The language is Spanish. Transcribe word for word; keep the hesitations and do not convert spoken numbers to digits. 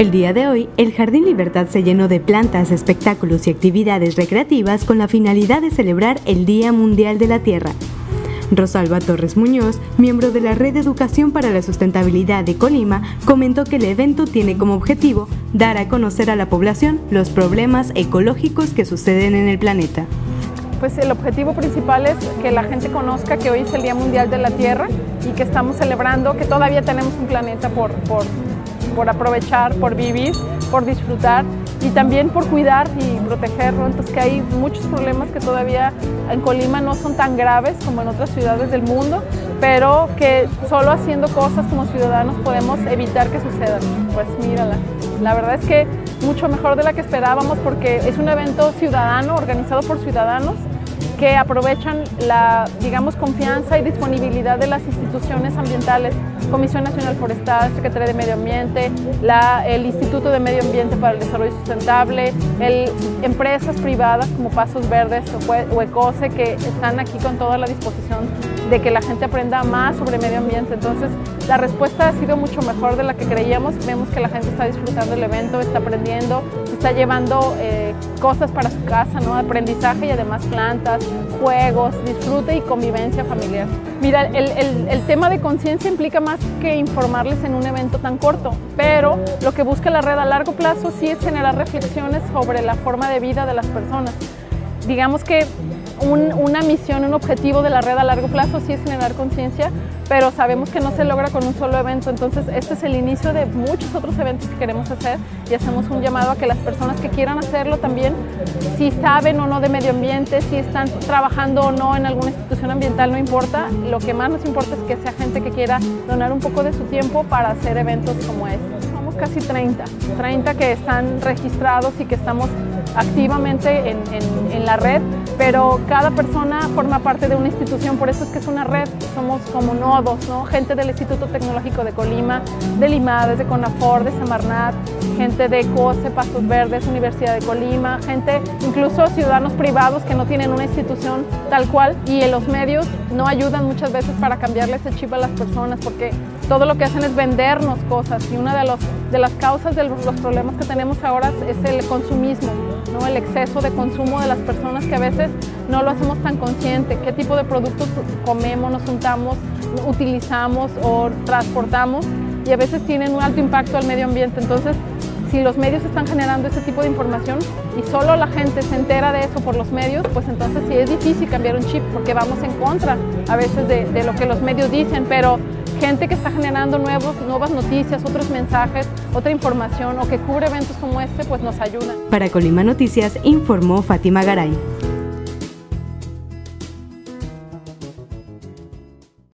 El día de hoy, el Jardín Libertad se llenó de plantas, espectáculos y actividades recreativas con la finalidad de celebrar el Día Mundial de la Tierra. Rosalba Torres Muñoz, miembro de la Red de Educación para la Sustentabilidad de Colima, comentó que el evento tiene como objetivo dar a conocer a la población los problemas ecológicos que suceden en el planeta. Pues el objetivo principal es que la gente conozca que hoy es el Día Mundial de la Tierra y que estamos celebrando que todavía tenemos un planeta por, por, por aprovechar, por vivir, por disfrutar y también por cuidar y protegerlo. Entonces que hay muchos problemas que todavía en Colima no son tan graves como en otras ciudades del mundo, pero que solo haciendo cosas como ciudadanos podemos evitar que sucedan. Pues mírala, la verdad es que mucho mejor de la que esperábamos porque es un evento ciudadano, organizado por ciudadanos, que aprovechan la, digamos, confianza y disponibilidad de las instituciones ambientales, Comisión Nacional Forestal, Secretaría de Medio Ambiente, la, el Instituto de Medio Ambiente para el Desarrollo Sustentable, el, empresas privadas como Pasos Verdes o, o Ecose, que están aquí con toda la disposición de que la gente aprenda más sobre medio ambiente. Entonces, la respuesta ha sido mucho mejor de la que creíamos. Vemos que la gente está disfrutando el evento, está aprendiendo, se está llevando eh, cosas para su casa, ¿no? Aprendizaje y además plantas, juegos, disfrute y convivencia familiar. Mira, el, el, el tema de conciencia implica más que informarles en un evento tan corto, pero lo que busca la red a largo plazo sí es generar reflexiones sobre la forma de vida de las personas. Digamos que un, una misión, un objetivo de la red a largo plazo sí es generar conciencia, pero sabemos que no se logra con un solo evento, entonces este es el inicio de muchos otros eventos que queremos hacer y hacemos un llamado a que las personas que quieran hacerlo también, si saben o no de medio ambiente, si están trabajando o no en alguna institución ambiental, no importa, lo que más nos importa es que sea gente que quiera donar un poco de su tiempo para hacer eventos como este. Somos casi treinta, treinta que están registrados y que estamos activamente en, en, en la red, pero cada persona forma parte de una institución, por eso es que es una red, somos como nodos, ¿no? Gente del Instituto Tecnológico de Colima, del IMADES, de CONAFOR, de Semarnat, gente de Ecose, Pasos Verdes, Universidad de Colima, gente, incluso ciudadanos privados que no tienen una institución tal cual, y en los medios no ayudan muchas veces para cambiarle ese chip a las personas, porque todo lo que hacen es vendernos cosas, y una de, los, de las causas de los problemas que tenemos ahora es el consumismo, ¿no? El exceso de consumo de las personas que a veces no lo hacemos tan consciente, qué tipo de productos comemos, nos untamos, utilizamos o transportamos y a veces tienen un alto impacto al medio ambiente. Entonces, si los medios están generando ese tipo de información y solo la gente se entera de eso por los medios, pues entonces sí es difícil cambiar un chip porque vamos en contra a veces de, de lo que los medios dicen, pero gente que está generando nuevos, nuevas noticias, otros mensajes, otra información o que cubre eventos como este, pues nos ayudan. Para Colima Noticias informó Fátima Garay.